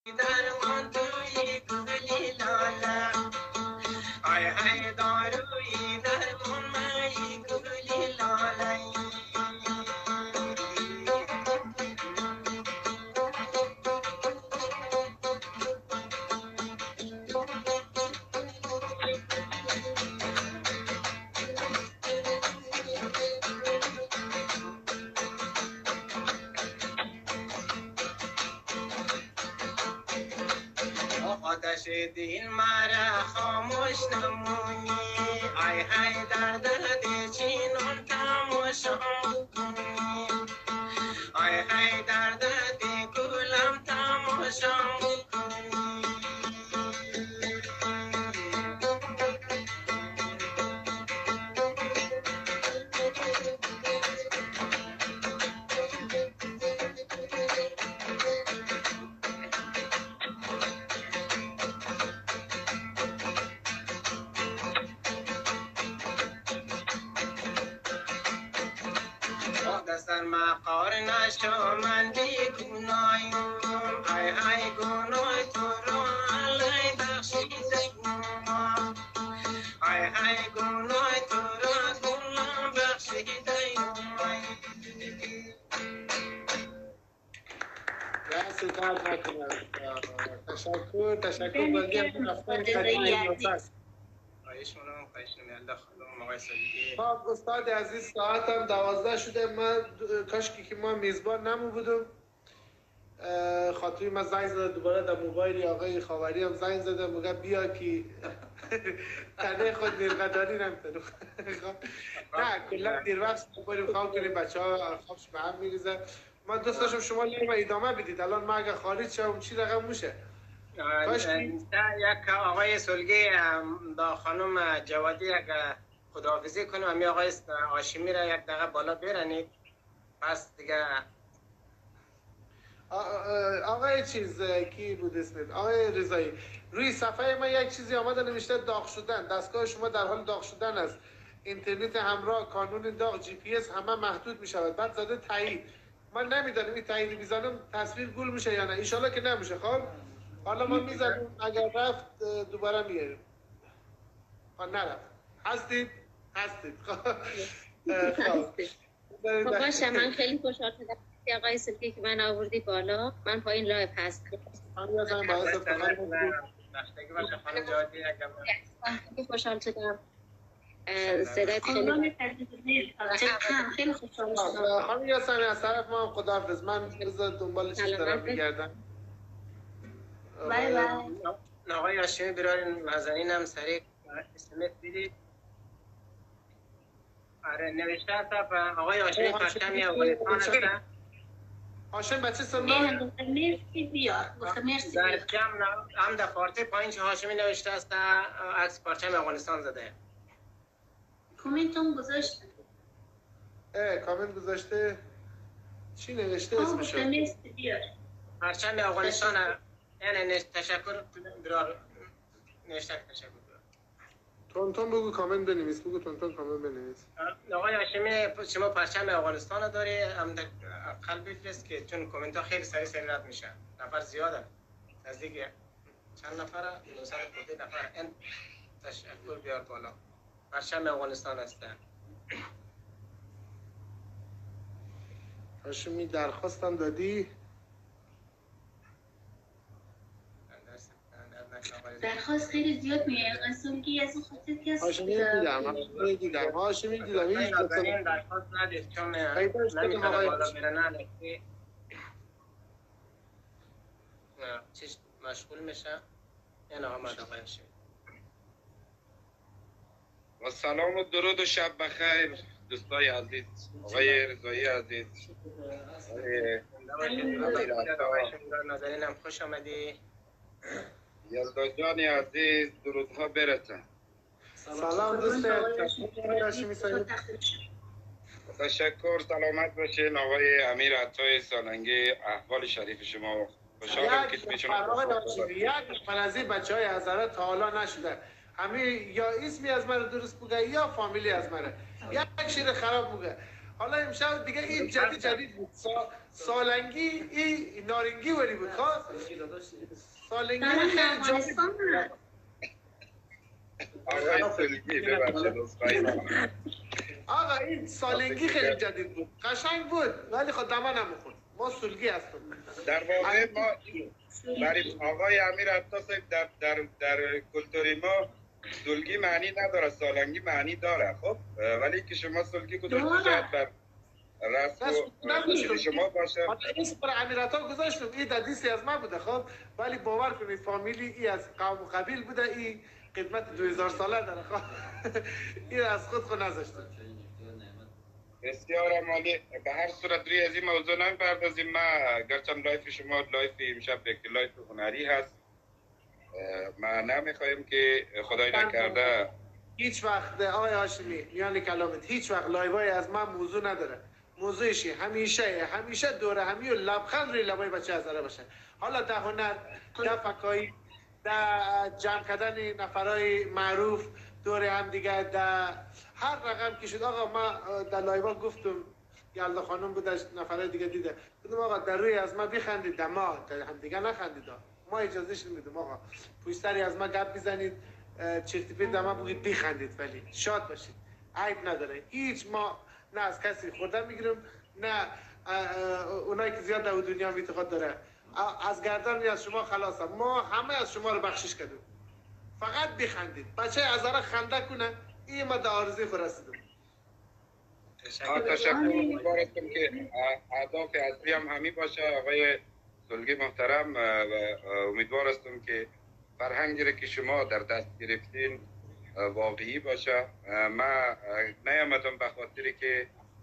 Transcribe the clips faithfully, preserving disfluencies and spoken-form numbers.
درمان توی گلی لاله آی های داروی درمان مایی گلی لاله آتش دین مرا خاموش نمونی آی های در درد چینون تماشام بکنی آی های در درد گلم تماشام بکنی دستر مقار نشو من بی گناهیم ای ای گناه تو رو علی بخشیدم ای ای گناه تو رو گناه بخشیدم دست درد نکنه. تشکر تشکر بازی هم رفتن خدمت خواهشونم خواهشونم یالله خانم آقای صدیقی. خب استاد عزیز ساعت هم دوازده شده. من کاشکی که ما میزبان نمو بودم خاطری من زنگ زده دوباره در موبایل آقای خاوری هم زنگ زده میگه بیا که تنه خود نیرقداری نمیتونه. نه کلا دیر وقت بریم خواب کنیم بچه ها خوابش به هم میریزه. من دوست داشتم شما لیم ادامه بدید. الان من اگه خارج شم چی رقم میشه؟ یک آقای سلگی با خانم جوادی یک خداحافظی کنیم امی آقای هاشمی را یک دقیقه بالا برنید پس دیگه آقای چیز کی بود اسمت؟ آقای رضایی روی صفحه من یک چیزی آمده نوشته داغ شدن. دستگاه شما در حال داغ شدن است. اینترنت همراه کانون داغ جی پی اس همه محدود می شود. بعد زده تایید. من نمیدونم این تایید میزنم تصویر گل میشه یا نه. ان شاءالله که نمیشه. خب حالا ما میزنیم اگر رفت دوباره میاریم. ها نرفت. هستید؟ هستید. خب خب باشه من خیلی خوشحال شدم آقای سلکی که من آوردی بالا. من پایین لایو هست. من یادم باعث افتخار بود. خیلی خوشحال شدم. صدایت خیلی خیلی خوشحال شدم. خانم یاسمین از طرف ما خداحافظ. من بذار دنبال چیز دارم میگردم. بای بای. آقای هاشمی برای نازنین هم سریع اسمت بدید. آره نوشته است آقای هاشمی پرچمی افغانستان هستن. هاشم بچه سلام. مرسی بیار. مرسی در جمع هم در پارتی پایین چه هاشمی نوشته است عکس پرچم افغانستان زده. کامنت هم گذاشته. اه کامنت گذاشته. چی نوشته اسمشو؟ مرسی بیار. پرچم افغانستان یعنی تشکر برای نوشته تشکر. تون تون بگو کامنت بنویس. بگو تون تون کامنت بنویس. آقای هاشمی شما پرچم افغانستان داری هم در قلب بفرست که چون کامنت ها خیلی سریع سریع رد میشن. نفر زیاده. نزدیک چند نفره؟ نوصد خورده نفر. این تشکر بیار بالا. پرچم افغانستان هستن. هاشمی درخواستم دادی؟ درخواست خیلی زیاد میاد. اصلا که از اون خاطر که از هاشمی دیدم. هاشمی دیدم. هاشمی دیدم. هیچ نازنین درخواست ندید چون نمیتونه بالا بره نه چیز مشغول میشه. این آمد آقای هاشمی. و سلام و درود و شب بخیر دوستای عزیز. آقای رضایی عزیز. آقای نازنین هم خوش آمدی. یزدا جان عزیز درودها برسن. سلام دوست تشکر سلامت باشین. آقای امیر عطای سالنگی احوال شریف شما خوشحالم که میتونم یک نفر از این بچه های هزاره تا حالا نشده. همه یا اسمی از من درست بگه یا فامیلی از منه. یک شیر خراب بگه. حالا امشب دیگه این جدید جدید بود سا... سالنگی این نارنگی ولی بود خواست سالنگی خیلی جالب بود. آقای سلگی ببخشید آقا این سالنگی خیلی جدید بود قشنگ بود ولی خود دما نمیخورد ما سلگی هستم در واقع ما برای آقای امیر عطا صاحب در, در, در کلتوری ما سلگی معنی نداره سالنگی معنی داره خب ولی که شما سلگی گذاشته شاید بر رسم و شما باشه این برای امیر عطا گذاشتم این ددیسی از من بوده خب ولی باور کنید فامیلی ای از قوم و قبیل بوده این خدمت دو هزار ساله داره خب این از خود خود نذاشتم بسیار عالی به هر صورت روی از این موضوع نمی‌پردازیم ما گرچه لایف شما لایف امشب یک لایف هنری هست ما نمیخوایم که خدای نکرده هیچ وقت آقای هاشمی میان کلامت هیچ وقت لایوای از من موضوع نداره موضوعشی همیشه همیشه دوره همی و لبخند روی لبای بچه هزاره باشه حالا ده هنر ده فکایی ده جمع کردن نفرای معروف دوره هم دیگه ده هر رقم که شد آقا ما در لایوا گفتم یلدا خانم بودش نفرای دیگه دیده گفتم آقا در روی از ما بخندید در ما در هم دیگه نخندید ما اجازهش نمیدیم آقا پوستری از ما گپ بزنید چرتی پرت در ما بگید بخندید ولی شاد باشید عیب نداره هیچ ما نه از کسی خوردن میگیرم نه اونایی که زیاد در دنیا اعتقاد داره از گردن از شما خلاصم ما همه از شما رو بخشش کردیم فقط بخندید بچه هزاره خنده کنه این ما در آرزوی خود رسیدم تشکر امیدوارم که اهداف اصلی هم همی باشه آقای سلگی محترم و امیدوارم که فرهنگی که شما در دست گرفتین واقعی باشه ما نیامدم به خاطری که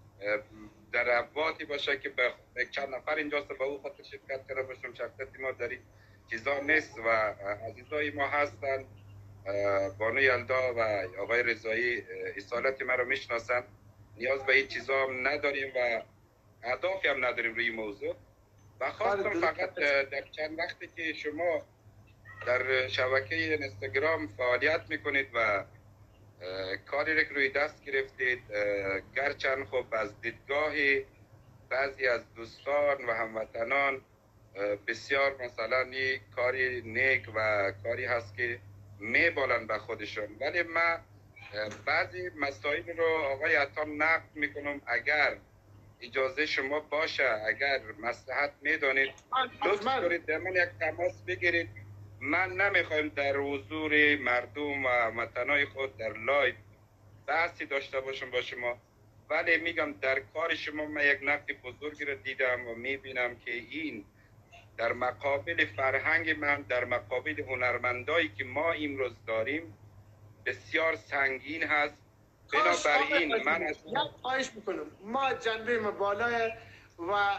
در ابواتی باشه که به چند نفر اینجاست به او خاطر شرکت کرده باشم شرکت ما در این چیزا نیست و عزیزای ما هستن بانو یلدا و آقای رضایی اصالت ما رو میشناسن نیاز به این چیزا هم نداریم و اهدافی هم نداریم روی موضوع و خواستم فقط در چند وقتی که شما در شبکه اینستاگرام فعالیت میکنید و کاری را روی دست گرفتید گرچند خب از دیدگاه بعضی از دوستان و هموطنان بسیار مثلا این کاری نیک و کاری هست که میبالن به خودشون ولی من بعضی مسائل رو آقای عطا نقد میکنم اگر اجازه شما باشه اگر مصلحت میدانید لطف کنید در من یک تماس بگیرید من نمیخوایم در حضور مردم و متنای خود در لایو بحثی داشته باشم با شما ولی میگم در کار شما من یک نقد بزرگی رو دیدم و میبینم که این در مقابل فرهنگ من در مقابل هنرمندایی که ما امروز داریم بسیار سنگین هست بنابراین من از خواهش میکنم ما جنبه ما بالاه و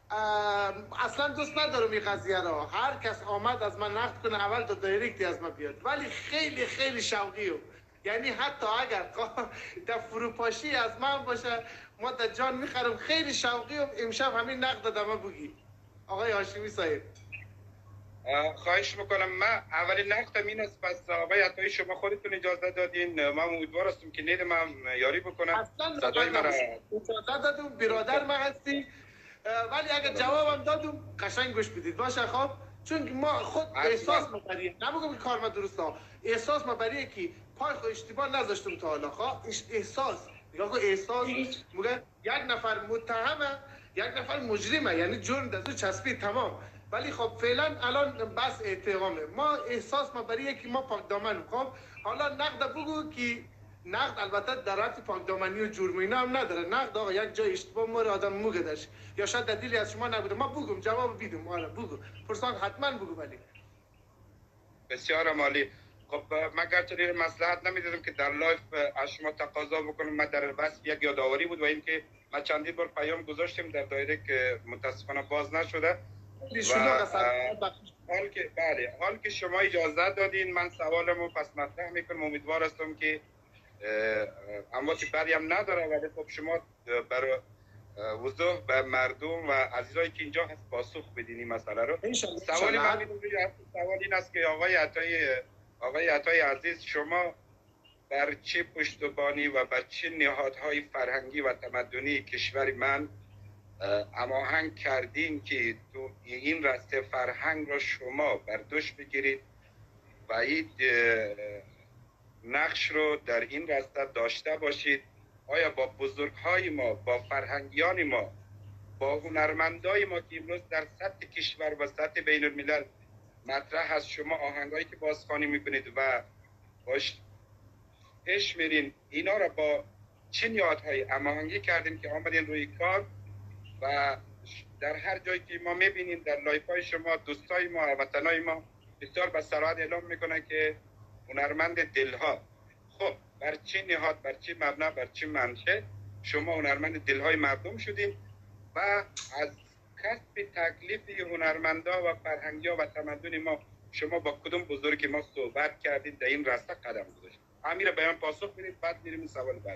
اصلا دوست ندارم این قضیه را هر کس آمد از من نقد کنه اول تا دایرکتی از من بیاد ولی خیلی خیلی شوقیم یعنی حتی اگر در فروپاشی از من باشه ما در جان میخرم خیلی شوقیم امشب همین نقد دادم بگی آقای هاشمی صاحب خواهش میکنم من اولین نقطم این است پس آقای عطایی شما خودتون اجازه دادین من امیدوار هستم که نیدم هم یاری بکنم صدای من اجازه دادم برادر ما هستی ولی اگر جوابم دادم قشنگ گوش بدید باشه خب چون ما خود احساس مبریه نمیگم که کار ما درست ها احساس مبریه که پای خود اشتباه نذاشتم تا حالا خب احساس نگاه کن احساس میگه یک نفر متهمه یک نفر مجرمه یعنی جرم دزو چسبید تمام ولی خب فعلا الان بس اتهامه ما احساس ما برای که ما پاک دامن خب حالا نقد بگو که نقد البته در رابطه پاک دامنی و جرم اینا هم نداره نقد آقا یک جای اشتباه ما آدم موگدش یا شاید دلیلی از شما نبوده ما بگم جواب بیدم حالا بگو پرسان حتما بگو ولی بسیار عالی خب من گرچه مصلحت نمیدادم که در لایف از شما تقاضا بکنم من در بس یک یادآوری بود و اینکه ما چندین بار پیام گذاشتیم در دایره که متاسفانه باز نشده و حال که بله حال که شما اجازه دادین من سوالمو پس مطرح میکنم امیدوار هستم که امواتی بری هم نداره ولی خب شما برای وضوح به مردم و عزیزایی که اینجا هست پاسخ بدین این مسئله رو سوالی من سوال این است که آقای عطای آقای عطای عزیز شما بر چه پشتبانی و بر چه نهادهای فرهنگی و تمدنی کشور من هماهنگ کردین که تو این رسته فرهنگ را شما بر دوش بگیرید و این نقش رو در این رسته داشته باشید. آیا با بزرگهای ما، با فرهنگیان ما، با هنرمندای ما که امروز در سطح کشور و سطح بین الملل مطرح هست، شما آهنگایی که بازخوانی میکنید و باش پیش میرین، اینا را با چه نهادهای هماهنگی کردیم که آمدین روی کار و در هر جایی که ما میبینیم در لایف‌های شما دوستای ما، هموطنای ما بسیار به صراحت اعلام میکنن که هنرمند دلها. خب بر چه نهاد، بر چه مبنا، بر چه منشأ شما هنرمند دلهای مردم شدین و از کسب تکلیف هنرمندا و فرهنگیا و تمدن ما شما با کدوم بزرگ ما صحبت کردید در این راسته قدم گذاشتید؟ امیر بیان پاسخ بدید، بعد میریم سوال بعد.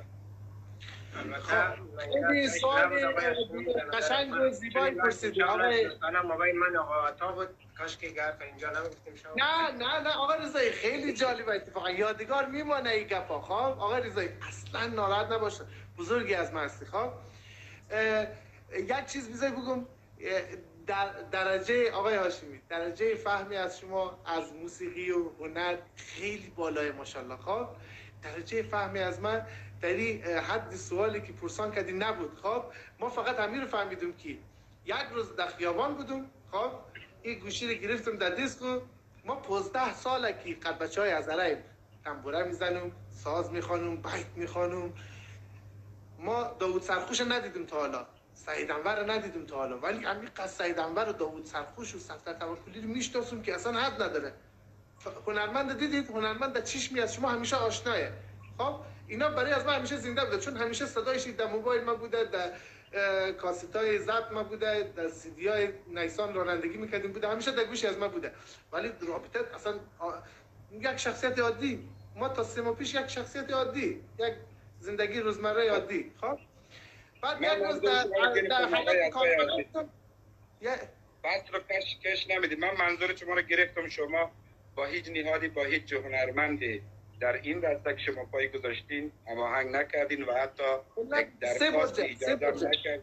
خیلی سوال قشنگ و زیبایی پرسیدید آقای. موبایل من آقا عطا بود، کاش که گرفت اینجا نمیگفتیم شما. نه نه نه آقا رضایی خیلی جالب، اتفاقا یادگار میمانه این گپا. خب آقا رضایی اصلا ناراحت نباشه، بزرگی از من هستی. خب یک چیز بیزای بگم، در درجه آقای هاشمی درجه فهمی از شما از موسیقی و هنر خیلی بالای ماشاءالله. خب درجه فهمی از من در این حد سوالی که پرسان کردی نبود. خب ما فقط همین رو فهمیدیم که یک روز در خیابان بودم، خب این گوشی رو گرفتم در دیسکو، ما پانزده ساله که قد بچه های از عرب تنبوره میزنم، ساز میخوانم، بیت میخوانم. ما داوود سرخوش ندیدیم تا حالا، سعید انور رو ندیدیم تا حالا، ولی همینقدر سعید انور و داوود سرخوش و صفدر توکلی رو میشناسم که اصلا حد نداره. هنرمند دیدید، هنرمند در چشمی از شما همیشه آشنایه. خب اینا برای از من همیشه زنده بوده، چون همیشه صدایش در موبایل ما بوده، در کاستای ضبط ما بوده، در سی دی های نیسان رانندگی میکردیم بوده، همیشه در گوشی از ما بوده. ولی رابطه اصلا یک شخصیت عادی، ما تا سه ماه پیش یک شخصیت عادی، یک زندگی روزمره عادی. خب بعد یک روز در در حالت کار بس رو کش کش نمیدید. من منظور شما رو گرفتم، شما با هیچ نهادی، با هیچ هنرمندی در این راسته که شما پای گذاشتین هماهنگ نکردین و حتی یک درخواست اجازه نکردین.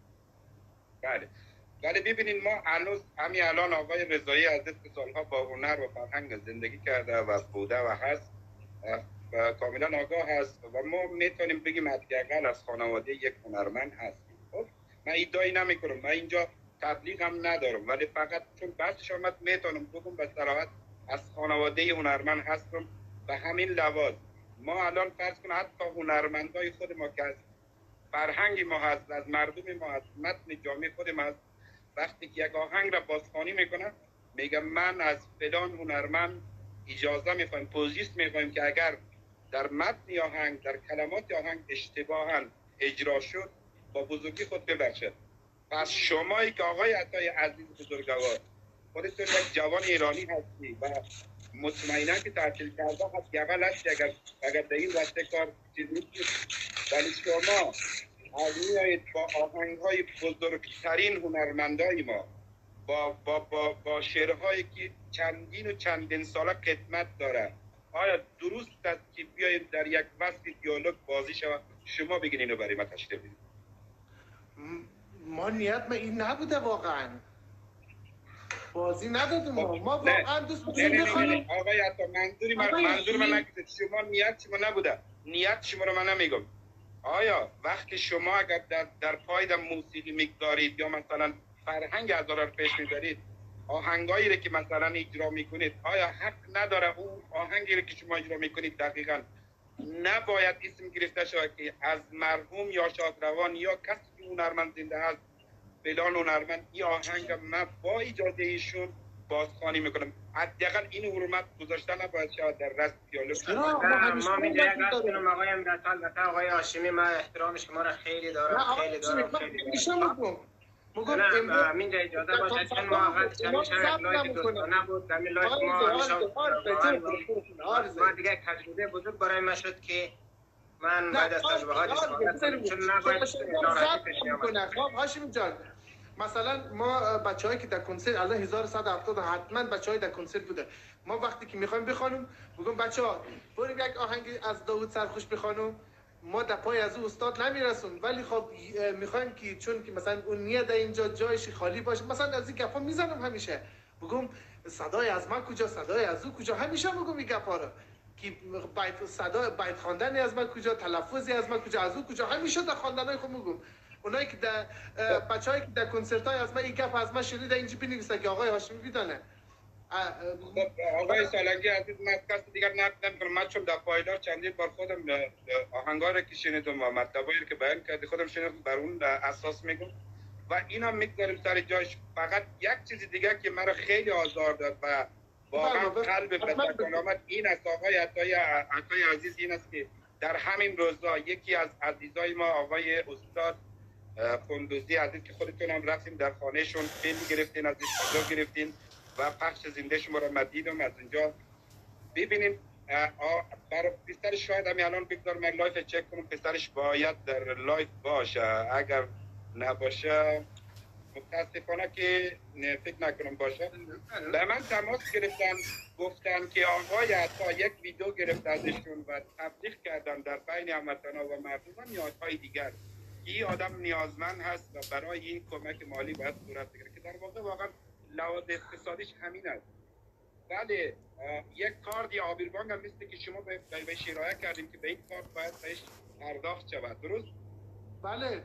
بله ولی ببینید ما هنوز همین الان آقای رضایی از دست سالها با هنر و فرهنگ زندگی کرده و بوده و هست و کاملا آگاه هست و ما میتونیم بگیم حداقل از خانواده یک هنرمند هست. خب من ادعایی نمیکنم، من اینجا تبلیغ هم ندارم، ولی فقط چون بحثش آمد میتونم بگم به صراحت از خانواده هنرمند هستم. و همین لحاظ ما الان فرض کنه حتی هنرمندای خود ما که از فرهنگ ما هست، از مردم ما هست، متن جامعه خود ما هست، وقتی که یک آهنگ را بازخوانی میکنم میگم من از فلان هنرمند اجازه میخوایم، پوزیست میخوایم که اگر در متن آهنگ، در کلمات آهنگ اشتباها اجرا شد با بزرگی خود ببخشد. پس شمایی که آقای عطای عزیز بزرگوار خودتون یک جوان ایرانی هستی و مطمئنا که تحصیل کرده هست، اول هستی اگر اگر در این رشته کار چیز نیست، ولی شما از میایید با آهنگ‌های بزرگترین هنرمندای ما با با با با شعرهایی که چندین و چندین ساله خدمت داره، آیا درست است که بیایید در یک وصف دیالوگ بازی شود؟ شما بگین اینو برای ما تشریح بدید. ما نیت ما این نبوده، واقعا بازی ندادیم. ما ما واقعا دوست داشتیم بخوانیم. آقای عطا منظوری من منظور من نگید، شما نیت شما نبوده، نیت شما رو من نمیگم. آیا وقتی شما اگر در در پای در موسیقی میگذارید یا مثلا فرهنگ از رو پیش میبرید، آهنگایی رو که مثلا اجرا میکنید، آیا حق نداره اون آهنگی رو که شما اجرا میکنید دقیقاً نباید اسم گرفته شود که از مرحوم یا شادروان یا کسی که هنرمند زنده هست فلان هنرمند این آهنگ من با اجازه ایشون بازخوانی میکنم؟ حداقل این حرمت گذاشته نباید شود در رسم دیالوگ. ما میگه اگر آقای امرتان و آقای هاشمی، ما احترام شما را خیلی دارم، خیلی دارم، خیلی دارم. نه من جا اجازه باشه چند ماه چند شب لایک دوستانه بود، در لایک ما ما دیگه تجربه بزرگ برای ما شد که من بعد از تجربه ها چون نباید ناراحتی پیش نیامد. خب هاشمی جان مثلا ما بچه‌هایی که در کنسرت الله هزار و صد و هفتاد حتما بچه‌های در کنسرت بوده، ما وقتی که میخوایم بخوانیم بگم بچه‌ها بریم یک آهنگ از داوود سرخوش بخوانیم، ما در پای از او استاد نمیرسون، ولی خب میخوایم که چون که مثلا اون نیت اینجا جایش خالی باشه، مثلا از این گپا میزنم همیشه، بگم صدای از من کجا، صدای از او کجا، همیشه بگم این گپا رو که بیت صدا بیت خواندن از من کجا، تلفظی از من کجا، از او کجا، همیشه در خواندنای خود میگم. اونایی که در بچه‌هایی که در کنسرت‌های از من این گپ از من شنیده اینجا بنویسه که آقای هاشمی بدانه. آقای سالنگی عزیز، من کس دیگر نقد نمی‌کنم. من چون در پایدار چندین بار خودم آهنگا رو که شنیدم و مطلبایی که بیان کردی خودم شنیدم، بر اون اساس میگم و اینا میگذاریم سر جایش. فقط یک چیز دیگه که مرا خیلی آزار داد و واقعا قلب به تکان آمد این است آقای عطای عطای عزیز، این است که در همین روزا یکی از عزیزای ما آقای استاد قندوزی عزیز که خودتون هم رفتیم در خانهشون فیلم گرفتین، ازش ویدیو گرفتین و پخش زنده شما رو مدیدم از اونجا ببینیم. برای پسرش شاید همین الان بگذار من لایف چک کنم، پسرش باید در لایف باشه، اگر نباشه متاسفانه که فکر نکنم باشه. به من تماس گرفتن گفتن که آقای عطا یک ویدیو گرفت ازشون و تبلیغ کردن در بین هموطنا و مردم و نیازهای دیگر که این آدم نیازمند هست و برای این کمک مالی باید صورت بگیره که در واقع واقعا لحاظ اقتصادیش همین است. بله یک کارت آبیربانک هم مثل که شما به بهش ارائه کردیم که به این کارت باید بهش پرداخت شود، درست؟ بله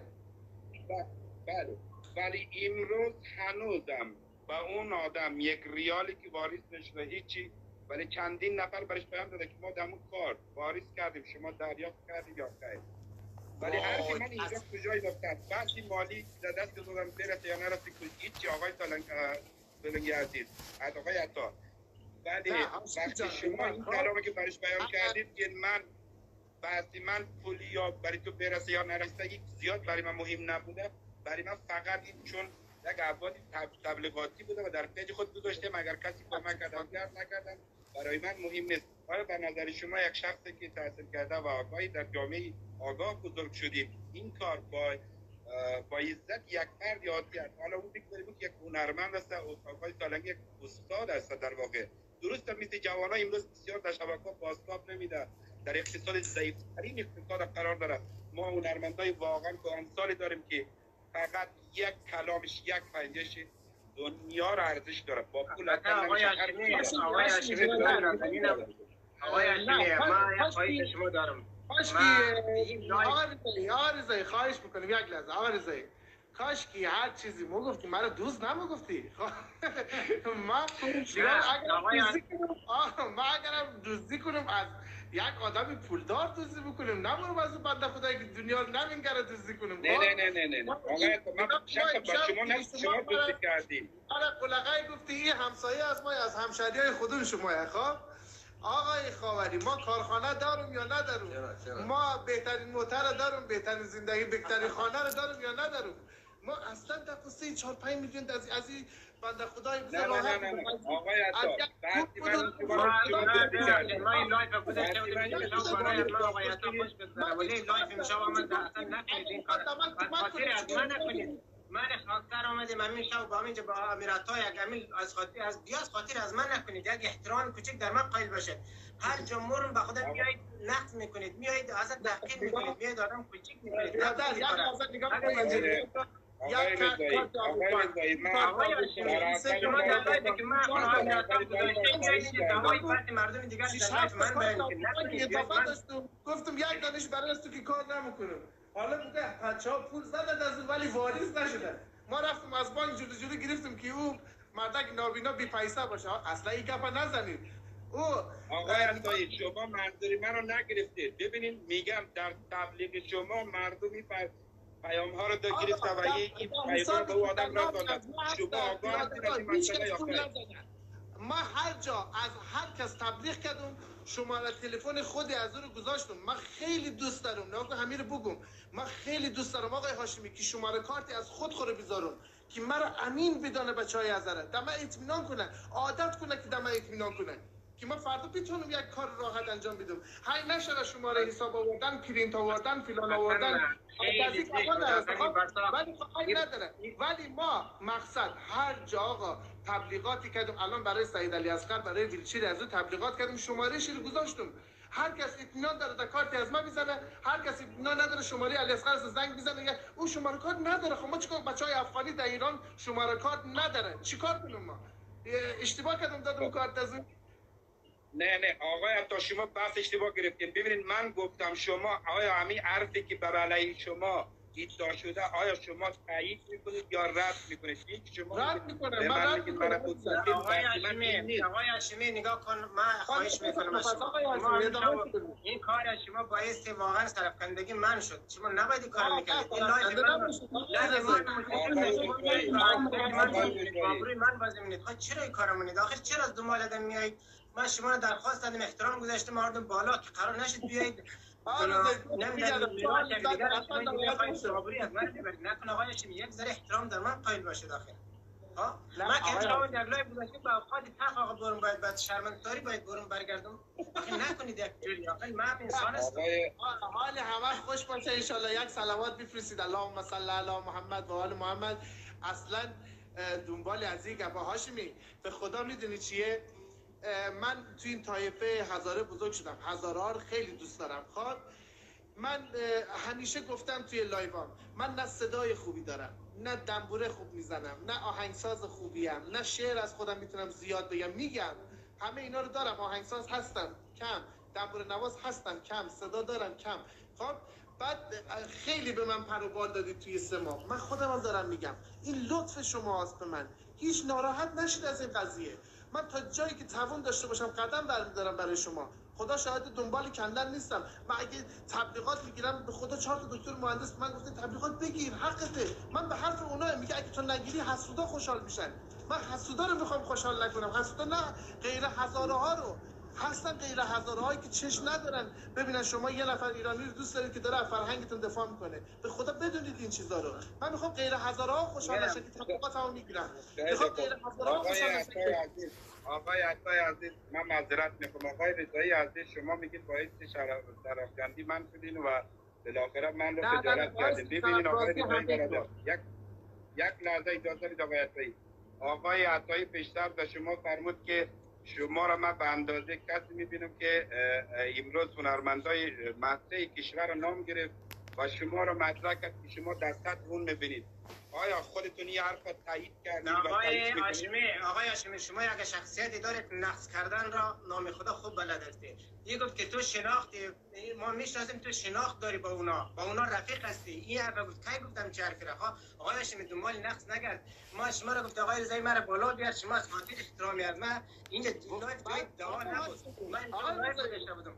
بله ولی امروز هنوزم با اون آدم یک ریالی که واریس نشده هیچی، ولی چندین نفر برش پیام داده که ما دمون کار واریس کردیم، شما دریافت کردیم یا خیر. ولی هر کی من اینجا کجایی دفتر بحثی مالی در دست دادم برسه یا نرسه که هیچی آقای سالنگی عزیز از آقای عطا. ولی وقتی شما این کلامی که برش بیان کردید که من بحثی من پولی یا برای تو برسه یا نرسه یک زیاد برای من مهم نبوده، برای من فقط این چون یک عبادی تبلیغاتی بوده و در پیج خود گذاشتم، اگر کسی کمک کردن نکردن برای من مهم نیست. آیا به نظر شما یک شخصی که تحصیل کرده و آگاهی در جامعه آگاه بزرگ شدید این کار با با عزت یک فرد عادی است، حالا اون بگذاریم که یک هنرمند است، آقای سالنگی یک استاد است در واقع، درست مثل جوانان امروز بسیار در شبکه‌ها بازتاب نمیده، در اقتصاد ضعیف‌ترین اقتصاد قرار داره. ما هنرمندای واقعا کهنسالی داریم که فقط یک کلامش یک پنجش دنیا رو ارزش داره. با پول آقای هاشمی آقای هاشمی آقای هاشمی ما یک خواهش شما دارم. کاش که آقا رضایی خواهش میکنم یک لحظه آقا رضایی، کاش که هر چیزی ما گفتی مرا دوست نمو گفتی. ما ما اگرم دوستی کنم از یک آدم پولدار دوستی بکنم، نمونم از اون بنده خدایی که دنیا رو نمینگره دوستی کنم. نه نه نه نه نه آقای من شخصا با شما نست شما دوستی کردیم. آره قلقای گفتی این همسایه از ما از همشهریای خودون شما. خب آقای خاوری ما کارخانه دارم یا ندارم؟ چرا چرا؟ ما بهترین موتر دارم، بهترین زندگی، بهترین خانه رو دارم یا ندارم؟ ما اصلا در قصه چهار پنج میلیون از از این بنده خدای نه نه نه نه آقای عطا وقتی من شما ما این لایف گذاشته بودیم شما برای ما آقای عطا خوش بگذره، ولی لایف میشه من اصلا نکنید این کار، خاطر از من نکنید. من خاطر آمدیم همین شب با همینجا با امیرات‌ها یک امیل از خاطر از دیاز خاطر از من نکنید، یک احترام کوچک در من قائل باشید. هر جمهورم به خدا میایید نقد میکنید، میایید ازت تحقیر میکنید، میایید آدم کوچک میکنید. برادر یک لحظه نگاه کنید. آقای رضایی آقای رضایی من آقای هاشمی سه شما در لایف که من امیرات‌ها گذاشتم جایی دمای فرد مردم دیگر در لایف من بیان کنید. گفتم یک دانش برای است که کار نمیکنم. حالا میگه بچه‌ها پول زدن از اون ولی واریس نشدن. ما رفتیم از بانک جلو جلو گرفتیم که او مردک نابینا بی پیسه باشه. اصلا این گپا نزنید. او آقای عطایی شما منظوری منو نگرفتید. ببینید میگم در تبلیغ شما مردمی پر پیام ها رو دو گرفته و این پیام به او آدم را دادن. شما آگاه هستید از این مسئله یا خیر؟ ما هر جا از هر کس تبلیغ کردم شماره تلفن خودی از اون رو گذاشتم. من خیلی دوست دارم نگاه همین رو بگم، من خیلی دوست دارم آقای هاشمی که شماره کارتی از خود خوره بذارم که مرا امین بدانه بچهای ازره، دم اطمینان کنه، عادت کنه که دم اطمینان کنه که ما فردا بتونم یک کار راحت انجام بدم. هی نشه شماره حساب آوردن، پرینت آوردن، فلان آوردن. ولی خیلی نداره. ولی ما مقصد هر جا آقا تبلیغاتی کردم، الان برای سعید علی اصغر، برای ویلچیر از تبلیغات کردم، شماره‌اش رو گذاشتم. هر کس اطمینان داره تا کارتی از من میزنه، هر کس اطمینان نداره شماره علی اصغر از زنگ میزنه. اون شماره کارت نداره. خب ما چیکار؟ بچهای افغانی در ایران شماره کارت نداره، چیکار کنیم ما؟ اشتباه کردم دادم کارت از اون. نه نه آقای حتی شما بحث اشتباه گرفتین. ببینید من گفتم شما آیا همین حرفی که بر علیه شما ادعا شده آیا شما تایید میکنید یا رد میکنید؟ این شما رد میکنم. من رد میکنم. آقای هاشمی، آقای هاشمی نگاه کن، من خواهش میکنم از شما این کار از شما باعث واقعا سرفکندگی من شد. شما نباید این کار میکردید. این لایف من من بازی میکنید. خب چرا این کارو میکنید؟ آخر چرا از دنبال آدم میایید؟ من شما درخواست دادم، احترام گذاشتم، آوردم بالا که قرار نشد بیایید. نکن آقای هاشمی، یک ذره احترام در من قائل باشید. آخر ها من که احترام در لای گذاشتم با افراد تق آقا برم باید بعد شرمنداری باید برم برگردم. آخه نکنید یک جوری. آخه من انسان هستم. حال همه خوش باشه ان شاء الله. یک صلوات بفرستید اللهم صل علی محمد و آل محمد. اصلا دنبال از این گپا هاشمی به خدا میدونی چیه؟ من تو این طایفه هزاره بزرگ شدم. هزاره رو خیلی دوست دارم. خب من همیشه گفتم توی لایوام من نه صدای خوبی دارم، نه دنبوره خوب میزنم، نه آهنگساز خوبیم، نه شعر از خودم میتونم زیاد بگم. میگم همه اینا رو دارم. آهنگساز هستم کم، دنبوره نواز هستم کم، صدا دارم کم. خب بعد خیلی به من پر و بال دادید توی سه ماه. من خودم هم دارم میگم این لطف شماست به من. هیچ ناراحت نشید از این قضیه. من تا جایی که توان داشته باشم قدم برمی‌دارم برای شما. خدا شاهد دنبال کندن نیستم. من اگه تبلیغات میگیرم به خدا چهار تا دکتر مهندس من گفته تبلیغات بگیر، حقته. من به حرف اونها میگه اگه تو نگیری حسودا خوشحال میشن. من حسودا رو میخوام خوشحال نکنم. حسودا نه، غیر هزاره ها رو هستن، غیر هزاره هایی که چشم ندارن ببینن شما یه نفر ایرانی رو دوست دارید که داره از فرهنگتون دفاع میکنه. به خدا بدونید این چیزا رو. من میخوام غیر هزاره ها خوشحال نشن که تبلیغاتمو میگیرن. میخوام غیر هزاره ها خوشحال نشن. آقای عطای عزیز من معذرت میخوام. آقای رضایی عزیز شما میگید باعث شرفکندی من شدین و بالاخره من رو خجالت کردین. ببینید آقای رضایی یک یک لحظه اجازه بدید آقای عطایی. آقای عطایی پیشتر به شما فرمود که شما را من به اندازه کسی میبینم که امروز هنرمندای مطرح کشور را نام گرفت و شما را مطرح کرد که شما در سطح اون میبینید. آیا خودتون این حرف را تایید کردید؟ آقای هاشمی، آقای هاشمی شما یک شخصیتی دارید نقص کردن را نام خدا خوب بلد هستی. یه گفت که تو شناختی، ما میشناسیم تو شناخت داری با اونا، با اونا رفیق هستی. این حرف گفت کی گفتم چه حرفی را؟ آقای هاشمی دنبال نقص نگرد. ما شما را گفت آقای رضایی مرا بالا بیار، شما از خاطر احترامی از من این لایف جای دعا نبود. من لایف داشته بودم.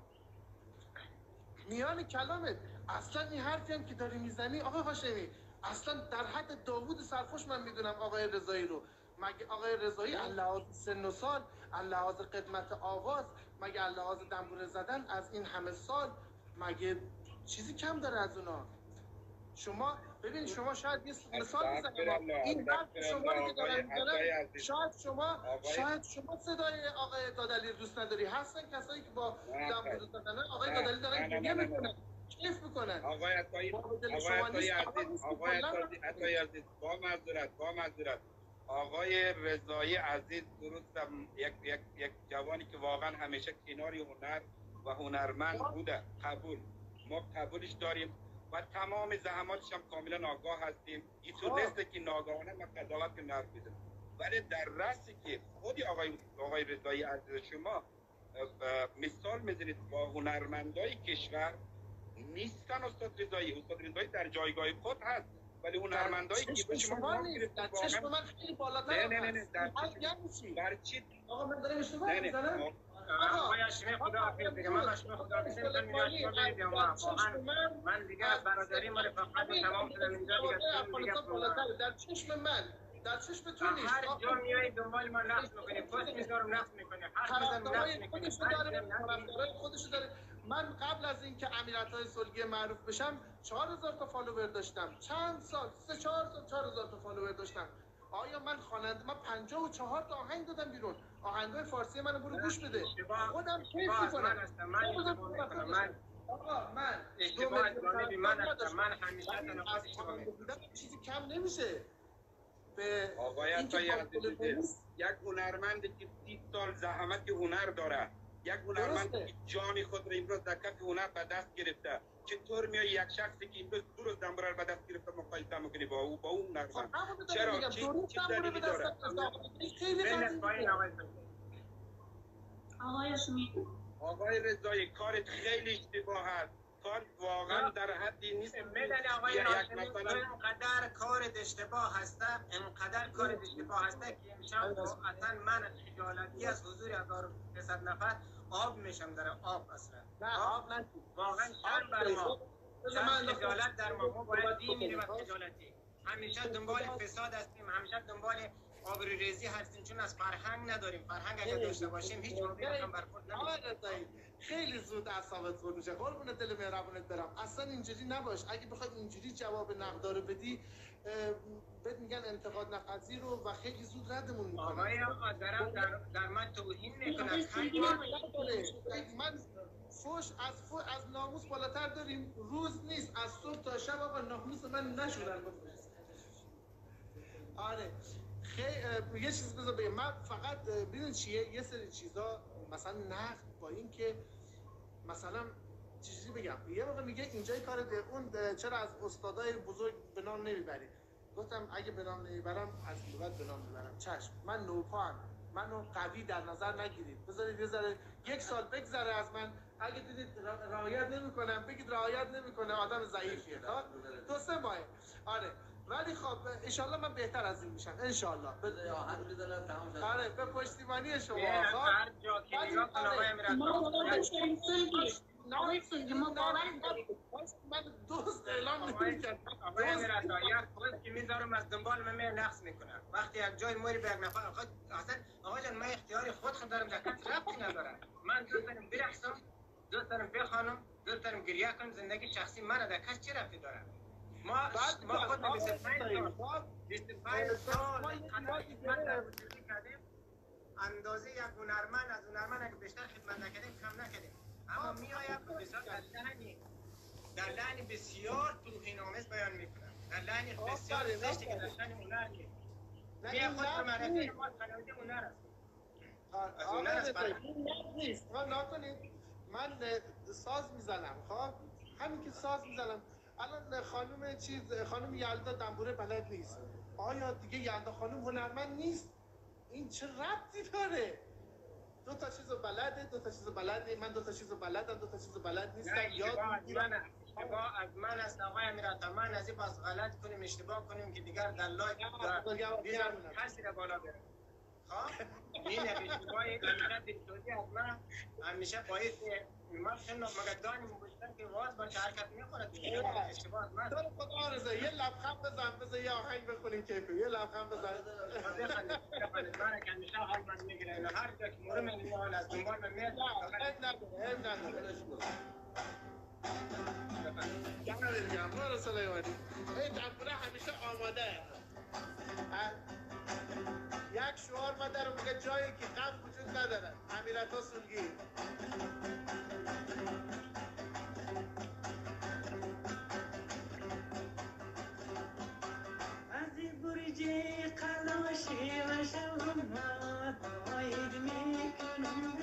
میان کلامت اصلا این حرفی هم که داری میزنی آقای هاشمی اصلا در حد داوود سرخوش من میدونم آقای رضایی رو. مگه آقای رضایی لحاظ سن و سال، لحاظ قدمت آواز، مگه لحاظ دنبوره زدن از این همه سال مگه چیزی کم داره از اونا؟ شما ببین شما شاید یه مثال بزنم این حرف شما رو که دارن میزنن شاید شما شاید شما صدای آقای دادلی رو دوست نداری. هستن کسایی که با دنبوره زدن آقای دادلی دارن گریه میکنن، کیف میکنن. آقای عطایی آقای عزیز آقای عطایی عزیز با معذرت با معذرت آقای رضایی عزیز درستم یک یک یک جوانی که واقعا همیشه کنار هنر و هنرمند بوده. قبول ما قبولش داریم و تمام زحماتش هم کاملا آگاه هستیم. این نیست که ناگهانه ما قضاوت کنیم حرف بزنیم، ولی در رأسی که خودی آقای آقای رضایی عزیز شما مثال میزنید با هنرمندای کشور نیستن. استاد رضایی استاد رضایی در جایگاه خود هست ولی هنرمندایی که به شما نیست در چشم من خیلی بالاتر. نه نه نه در چشم در چی آقا من دارم اشتباه میزنم. آقای هاشمی خدا حافظ دیگه. من هاشمی خدا حافظ میگم. من دیگه برادری مال فقط تمام شدم اینجا دیگه. در چشم من در چشم تو نیست. هر جا میای دنبال من نقص میکنی، پست میذارم نقص میکنی، حرف میزنم نقص میکنی. طرفدارای خودشو داره. من قبل از اینکه امیرعطای سلگی معروف بشم چهار هزار تا فالوور داشتم. چند سال سه چهار سال چهار هزار تا فالوور داشتم. آیا من خواننده من پنجاه و چهار تا آهنگ دادم بیرون. آهنگای فارسی منو برو گوش بده. اشتباه خودم کیف اشتباه از من میکنم. هستم. من اشتباه میکنم. من آقا من اشتباه از جانب من هستم. من همیشه تنفس اشتباه میکنم. چیزی کم نمیشه. به آقای عطایی عزیز، یک هنرمندی که سی سال زحمت هنر داره، یک هنرمندی که جان خود را امروز در کف هنر به دست گرفته، چطور میای یک شخصی که امروز دو روز دنبال را به دست گرفته مقایسه میکنی با او با اون هنرمند؟ چرا چی چی دلیلی داره؟ آقای شمی آقای رضایی کارت خیلی اشتباه است. کار واقعا در حدی نیست. میدانی آقای ناصری اینقدر کارت اشتباه هسته، اینقدر کارت اشتباه هسته که امشب اصلا من خجالتی از حضور هزار و سیصد نفر آب میشم در آب اصلا. نه آب نه واقعا شرم بر ما. شرم خجالت در ما. ما باید دی میریم از خجالتی. همیشه دنبال فساد هستیم، همیشه دنبال آبروریزی هستیم، چون از فرهنگ نداریم. فرهنگ اگر داشته باشیم هیچ موقعی هم برخورد نمی‌کنیم. خیلی زود اعصابت خورد میشه. قربون دل مهربونت برم. اصلا اینجوری نباش. اگه بخوای اینجوری جواب نقدارو بدی بهت میگن انتقاد ناپذیر و خیلی زود ردمون میکنن. آقای آدرم در در من توهین میکنه. من فوش از فو از ناموس بالاتر داریم. روز نیست از صبح تا شب آقا ناموس من نشورن بفروش. آره خیلی یه چیز بذار بگم. من فقط ببین چیه یه سری چیزا مثلا نقد با این که مثلا چیزی بگم یه موقع میگه اینجای کار اون چرا از استادای بزرگ به نام نمیبری. گفتم اگه به نام نمیبرم از این بعد به نام میبرم. چشم من نوپام منو قوی در نظر نگیرید. بذارید یه ذره یک سال بگذره از من. اگه دیدید رعایت نمیکنم بگید رعایت نمیکنه آدم ضعیفیه. خب دو سه ماه آره ولی خب انشالله من بهتر از این میشم انشالله. بده آهنگ بزنم تمام شد. آره به پشتیبانی شما هر جا که نگاه کنم آقای امیرالله آقای سلگی ما باور داریم. من دوست اعلام نمی‌کنم. آقای امیرالله یک خود که میذارم از دنبال من نقص میکنم. وقتی یک جای موری به یک نفر خود اصلا آقا جان من اختیاری خود خود دارم دقت ربطی نداره. من دوست دارم برقصم، دوست دارم بخوانم، دوست دارم گریه کنم. زندگی شخصی من در کس چه ربطی داره؟ ما ما خود بیست و پنج سال بیست و پنج سال خدمت در موسیقی کردیم. اندازه یک هنرمند از هنرمند اگه بیشتر خدمت نکردیم کم نکردیم. اما میآید بسیار در لحنی در لحنی بسیار توهین‌آمیز بیان میکنه. در لحنی بسیار زشتی که در شأن هنر نیست. میاد خود به معرفی ما خانواده هنر است. از هنر است نیست. ما نکنید من ساز میزنم. خب همین که ساز میزنم الان خانم چیز خانم یلدا دنبوره بلد نیست. آیا دیگه یلدا خانم هنرمند نیست؟ این چه ربطی داره؟ دو تا چیزو بلده، دو تا چیزو بلده، من دو تا چیزو بلدم، دو تا چیزو بلد نیستم. یاد میگیرم. اشتباه از من است آقای امیرالله. من از این پس غلط کنیم اشتباه کنیم که دیگر در لایک بیزار کسی را بالا بره. خب این اشتباهی همیشه دلسوزی از من همیشه باعث من خیلی مگه دانیم بودن که واز با حرکت میکنه. اشتباه از من. تو خدا رضا یه لبخند بزن بزن یه آهنگ بخونیم کیفی. یه لبخند بزن. بخند من که همیشه حال من میگیره. هر جا که مورم میاد از دنبال من میاد. نه نه نه نه. جان دیگه امروز سلیمانی. این دنبوره همیشه آماده. یک شعار ما در میگه جایی که غم وجود نداره. امیرعطا سلگی. از این برج قلاشی و شما باید میکنم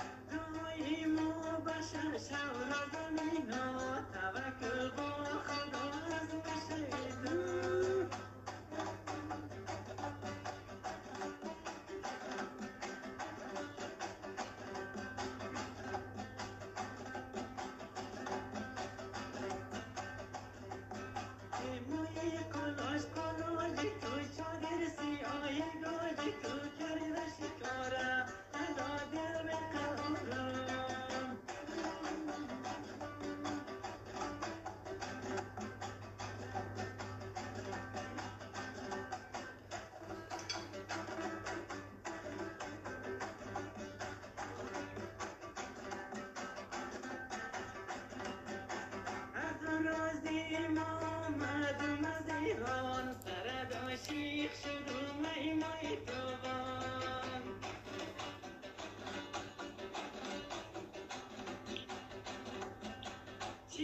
شورا زمینا توکل با خدا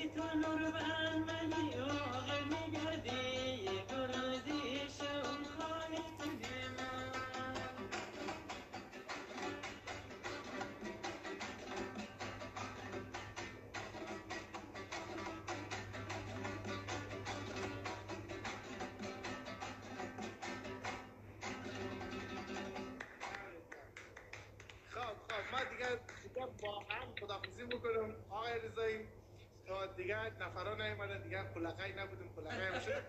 روزی تو نور بر منی آقا میگردی دو روزی شب خواهی تو من خب خب ما دیگه دیگه با هم خداحافظی میکنم آقای رضایی تا دیگه نفرا نیومدن دیگه خلقای نبودیم خلقای هم شد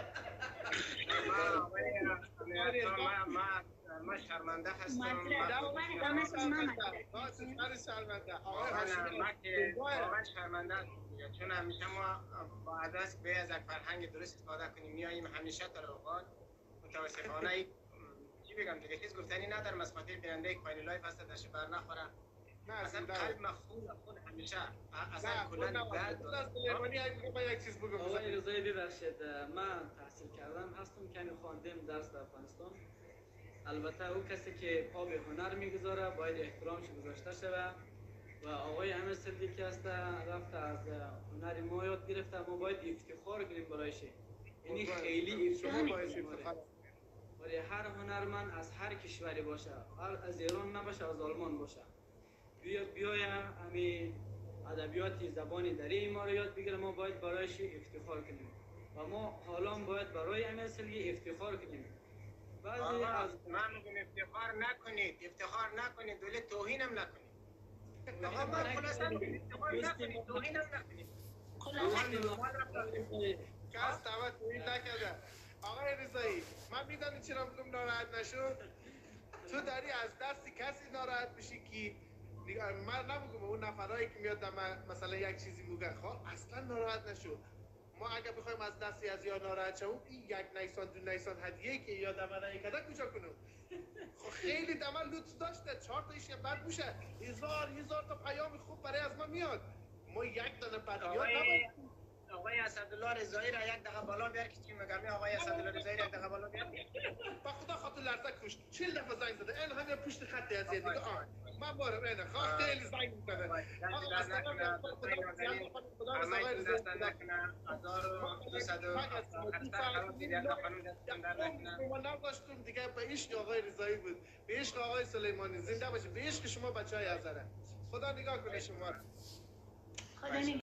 ما شرمنده هستم. من شرمنده آقای هاشمی ما که واقعا شرمنده هستم چون همیشه ما با عدس به از یک فرهنگ درست استفاده کنیم میاییم همیشه در اوقات متاسفانه چی بگم دیگه هیچ گفتنی ندارم از خاطر بیننده کوین لایف هست داشته بر نخوره اصلا قلب مخون خون همیشه اصلا کلا درد سلیمانی اگه یک چیز بگم آقای رضایی ببخشید من تحصیل کردم هستم کمی خواندیم درس در افغانستان البته او کسی که پا به هنر میگذاره باید احترامش گذاشته شود و آقای امیر صدیقی هست رفته از هنر ما یاد گرفته ما باید افتخار کنیم برایش یعنی خیلی افتخار ولی هر هنرمند از هر کشوری باشه از ایران نباشه از آلمان باشه بیاد بیایم همین ادبیات زبان دری ما رو یاد بگیره ما باید برایش افتخار کنیم و ما حالا باید برای امیر صدیقی افتخار کنیم بعضی از من میگم افتخار نکنید افتخار نکنید ولی توهین هم نکنید آقا من خلاصا افتخار نکنید توهین هم نکنید کس دعوت توهین نکرده آقای رضایی من میدانی چرا میگم ناراحت نشو تو داری از دست کسی ناراحت میشی که من نمیگم اون نفرایی که میاد مثلا یک چیزی میگه خب اصلا ناراحت نشو ما اگه بخوایم از دستی از یا ناراحت شویم این یک نیسان دو نیسان هدیه که یا دمنه کده کجا کنم خب خیلی دمن لطف داشته چهار تا ایش بد میشه هزار هزار تا پیام خوب برای از ما میاد ما یک دانه بدیات نباید آقای اسدالله رضایی را یک دقیقه بالا بیار که چی میگم آقای اسدالله رضایی را یک دقیقه بالا بیار با خدا خاطر لرزه کشت چهل دفعه زنگ زده این همه پشت خط از دیگه آه من بارم اینه خواه خیلی زنگ میزنه آقا اصلا خدا خدا همه این دست نکنه هزار و دوصد و ما نداشتیم دیگه به عشق آقای رضایی بود به عشق آقای سلیمانی زنده باشه به عشق شما بچه های ازره خدا نگاه کنه شما خدا